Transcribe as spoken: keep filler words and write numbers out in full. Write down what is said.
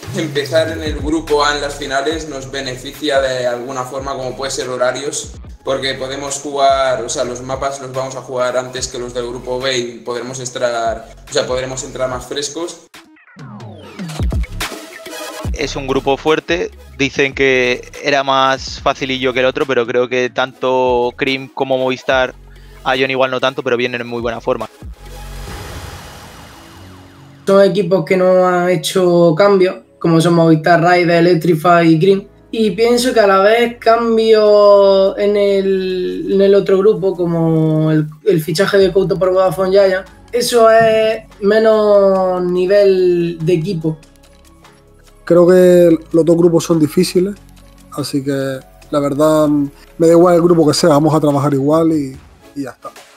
empezar en el grupo A en las finales nos beneficia de alguna forma, como puede ser horarios, porque podemos jugar, o sea, los mapas los vamos a jugar antes que los del grupo B y podremos entrar, o sea, podremos entrar más frescos. Es un grupo fuerte, dicen que era más facilillo que el otro, pero creo que tanto Cream como Movistar, a Ion igual no tanto, pero vienen en muy buena forma. Son equipos que no han hecho cambios, como son Movistar, Raid, Electrify y Cream. Y pienso que a la vez cambios en el, en el otro grupo, como el, el fichaje de Couto por Vodafone Giant, eso es menos nivel de equipo. Creo que los dos grupos son difíciles, así que la verdad me da igual el grupo que sea, vamos a trabajar igual y, y ya está.